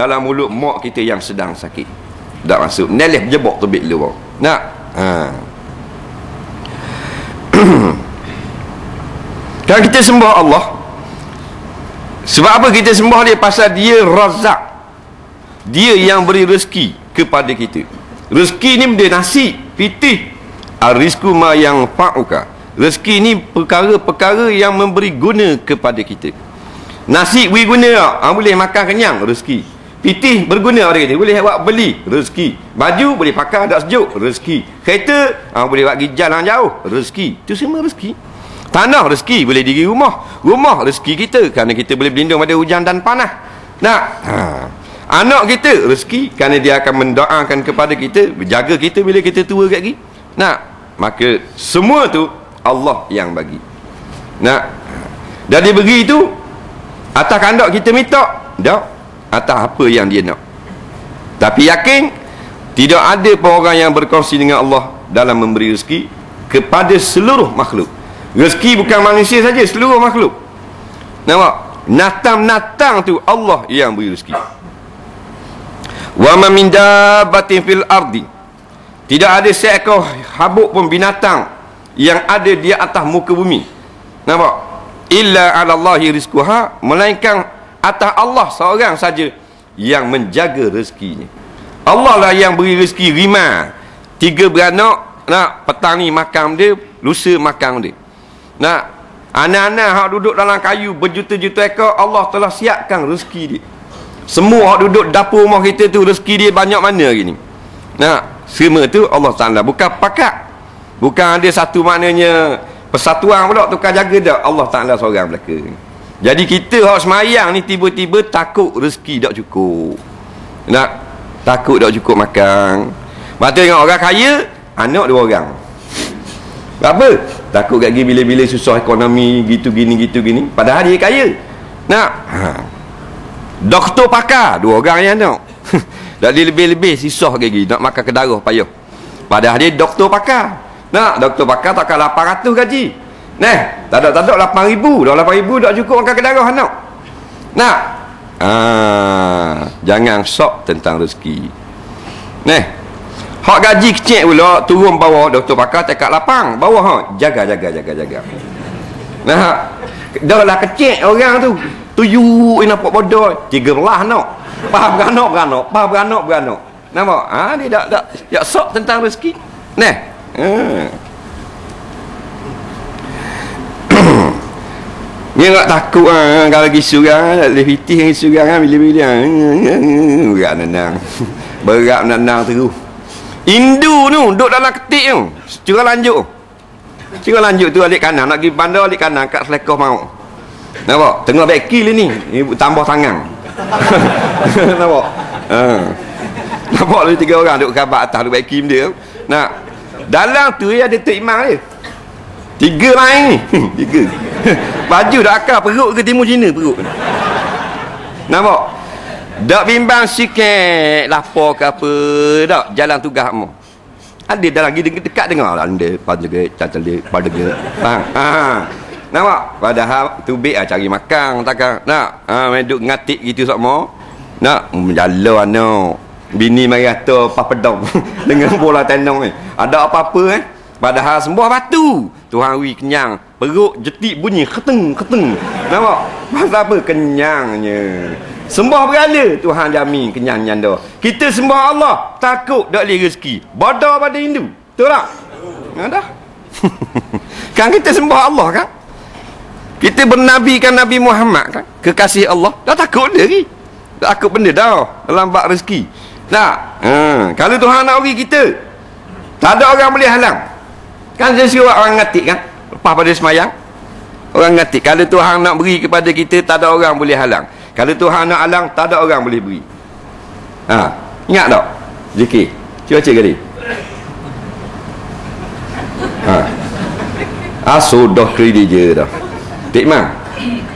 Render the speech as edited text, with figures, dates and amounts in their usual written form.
dalam mulut mak kita yang sedang sakit. Tak masuk. Nelih jebok tebik lu. Nak? Kalau kita sembah Allah, sebab apa kita sembah dia? Pasal dia Razak. Dia yang beri rezeki kepada kita. Rezeki ni benda nasi, pitih. Ar-rizqu ma yang fa'uka. Rezeki ni perkara-perkara yang memberi guna kepada kita. Nasi beri guna tak? Boleh makan kenyang, rezeki. Pitih berguna pada kita, boleh buat beli, rezeki. Baju boleh pakai tak sejuk, rezeki. Kereta boleh buat pergi jalan jauh, rezeki. Itu semua rezeki. Tanah rezeki, boleh diri rumah. Rumah rezeki kita, kerana kita boleh berlindung pada hujan dan panas. Nak? Anak kita rezeki, kerana dia akan mendoakan kepada kita, menjaga kita bila kita tua kat lagi. Nak? Maka semua tu Allah yang bagi. Nak? Dan dia beri itu atas kandak kita minta, tak? Atas apa yang dia nak. Tapi yakin tidak ada pun orang yang berkongsi dengan Allah dalam memberi rezeki kepada seluruh makhluk. Rezeki bukan manusia saja, seluruh makhluk. Nampak? Natang-natang tu Allah yang beri rezeki. Wa ma min dabbatin fil ardi. Tidak ada seekor habuk pun binatang yang ada di atas muka bumi. Nampak? Illa 'ala Allahi rizquha, melainkan atas Allah seorang saja yang menjaga rezekinya. Allah lah yang beri rezeki rimah. 3 beranak, nak petang ni makan dia, lusa makan dia. Nak anak-anak hak duduk dalam kayu berjuta-juta ekor, Allah telah siapkan rezeki dia. Semua hak duduk dapur rumah kita tu rezeki dia banyak mana hari ni. Nak semua tu Allah Taala, bukan pakat. Bukan ada satu maknanya persatuan pula tukar jaga dak, Allah Taala seorang belaka. Jadi kita hak semayang ni tiba-tiba takut rezeki tak cukup. Nak takut tak cukup makan. Mata dengan orang kaya, anak 2 orang. Apa? Takut kat gini bila-bila susah ekonomi gitu gini. Padahal dia kaya. Nak? Doktor pakar 2 orang yang nak. Dak dia lebih-lebih susah lagi nak makan kedarah payah. Padahal dia doktor pakar. Nak, doktor pakar takkan 800 gaji. Tak ada 8,000. Dah 8,000 tak cukup makan kedarah anak. Nak? Jangan sok tentang rezeki. Hak gaji kecil pula turun bawah, doktor pakar tekak lapang. Bawah jaga. Nah, dah lah kecil orang tu. Tuyu nampak bodoh. 13 anak. Beranak. Nampak? Dia tak sok tentang rezeki. Dia tak takut kalau pergi surang, boleh fitih pergi surang bila-bila berat menandang terus. Indu tu duduk dalam ketik tu, curang lanjut tu alik kanan, nak pergi bandar alik kanan kat selekoh mau. Nampak? Tengah bekil ni tambah tangan. Nampak? Nampak ada 3 orang duduk kabat atas duduk bekil dia. Nak dalam tu ada Tok Imam dia. 3 lain ni. 3. Baju dah akal perut ke timur Cina perut. Nampak? Dak bimbang sikit lapar ke apa, dak jalan tugas mu. Ada dah lagi dekat dengar anda pada nampak? Padahal tubik cari makan takkan. Nak duduk ngatik gitu sama. Nak menjala anak. Bini mari kata papedong dengan bola tendang ni. Ada apa-apa padahal sembah batu. Tuhan wi kenyang. Perut jetik bunyi keteng. Nampak? Pasal apa? Kenyangnya. Sembah berhala, Tuhan jamin kenyang nyanda. Kita sembah Allah, takut tak boleh rezeki. Bodoh pada Hindu. Betul tak? Dah. Kan kita sembah Allah kan? Kita bernabikan Nabi Muhammad kan? Kekasih Allah. Dah takut dia lagi. Tak takut benda dah dalam bab rezeki. Kalau Tuhan nak beri kita, tak ada orang boleh halang. Kan saya suruh orang ngatik kan? Lepas pada semayang, orang ngatik. Kalau Tuhan nak beri kepada kita, tak ada orang boleh halang. Kalau Tuhan nak halang, tak ada orang boleh beri. Ingat tak? Zikir. Cuba cek kali. Sudah kredit je dah. Tik man.